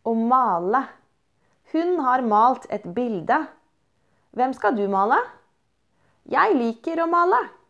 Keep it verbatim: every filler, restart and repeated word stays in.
Å male. Hun har malt et bilde. Hvem skal du male? Jeg liker å male.